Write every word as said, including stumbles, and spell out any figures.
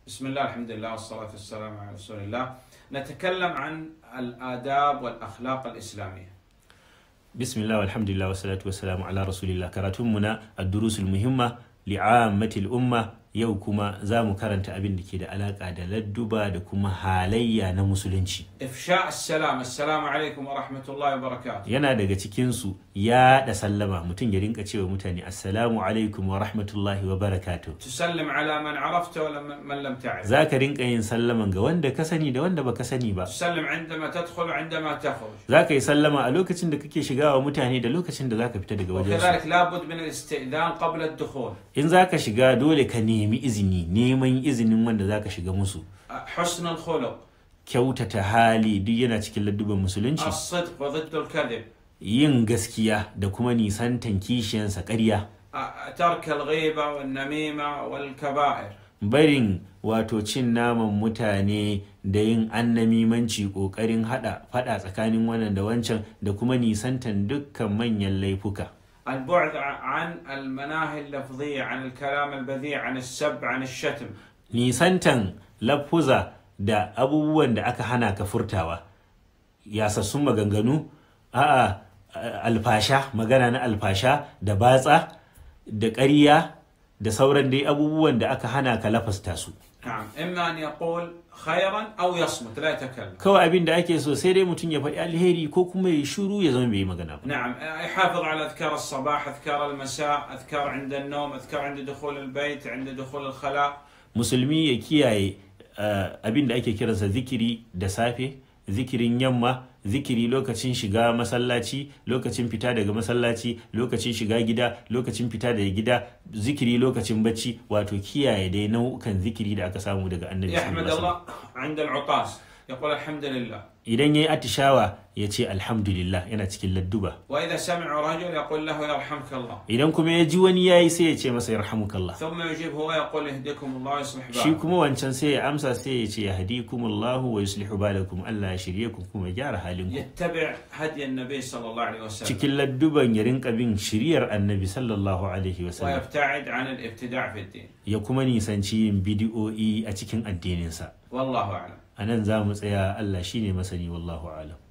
بسم الله الحمد لله والصلاة والسلام على رسول الله. نتكلم عن الآداب والأخلاق الإسلامية. بسم الله والحمد لله والصلاة والسلام على رسول الله. كراتمنا الدروس المهمة لعامة الأمة. yau kuma za mu karanta abin da ke da alaka da ladduba da kuma halayya na musulunci. Ifsha assalam, assalamu alaikum wa rahmatullahi wa barakatuh. Yana daga cikin su ya da sallama, mutum ya rinka cewa mutane assalamu alaikum wa rahmatullahi wa barakatuh. Tusallim ala man arafta wa man lam ta'rif. Zaka rinka yin sallaman ga wanda ka sani da wanda baka sani ba. Tusallim indama tadkhul wa indama takhruj. Zaka yi sallama a lokacin da kake shiga wa mutane da lokacin da zaka fita daga wajen su. وكذلك لابد من الاستئذان قبل الدخول. In zaka shiga dole ka nemi izini, neman izinin wanda zaka shiga musu. حسن الخلق. Kyautata hali duk yana cikin ladduban musulunci. الصدق وضد الكذب. Yin gaskiya da kuma nisantan kishiyansa ƙarya. ترك الغيبة والنميمة والكبائر. Barin wato cin naman mutane da yin annamimanci, ƙoƙarin hada fada tsakanin wannan da wancan, da kuma nisantan dukkan manyan laifuka. البعد عن المناهي اللفظية، عن الكلام البذيء، عن السب، عن الشتم. Nisantan lafuza da abubuwan da aka hana ka furtawa, yasassun maganganu, a'a alfasha, magana na alfasha da batsa da ƙarya da sauran dai abubuwan da aka hana ka lafasta su. نعم، إما أن يقول خيرا أو يصمت لا يتكلم. Kawai abin da ake so sai dai mutum ya faɗi alheri ko kuma ya shiru ya zama bai magana ba. نعم، يحافظ على أذكار الصباح، أذكار المساء، أذكار عند النوم، أذكار عند دخول البيت، عند دخول الخلاء. Musulmi ya kiyaye abin da ake kiransa zikiri da safe, zikirin yamma, zikiri lokacin shiga masallaci, lokacin fita daga masallaci, lokacin shiga gida, lokacin fita daga gida, zikiri lokacin bacci, wato kiyaye dai nau'ukan zikiri da aka samu daga annabi sallallahu alaihi wasallam. يحمد الله عند العطاس، يقول الحمد لله. Idan yayi atishawa ya ce alhamdulillah, yana cikin ladduba. وإذا سمع رجل يقول له يرحمك الله. Idan kuma ya ji wani yayi sai ya ce masa yarhamukallah. ثم يجيب هو يقول يهديكم الله ويصلح Shi بالكم. kuma wancan sai ya amsa sai ya ce yahdikumullahu wa yuslihu balakum, Allah ya shirye ku kuma ya gyara halinku. يتبع هدي النبي صلى الله عليه وسلم. Cikin ladduban ya rinka bin shiriyar annabi sallallahu alaihi wasallam, ويبتعد عن الابتداع في الدين. ya kuma nisanci yin bidiyo'i a cikin addininsa. والله أعلم. A nan za mu tsaya, Allah shine masani, wallahu alam.